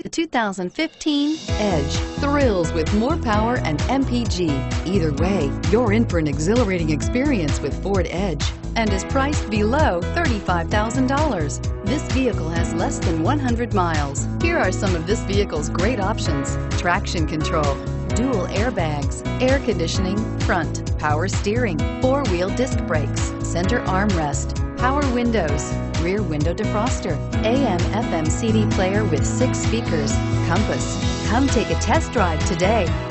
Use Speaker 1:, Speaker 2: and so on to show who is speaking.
Speaker 1: 2015 Edge. Thrills with more power and MPG. Either way, you're in for an exhilarating experience with Ford Edge and is priced below $35,000. This vehicle has less than 100 miles. Here are some of this vehicle's great options: traction control, dual airbags, air conditioning, front, power steering, four-wheel disc brakes, center armrest, power windows, rear window defroster, AM/FM CD player with 6 speakers, compass. Come take a test drive today.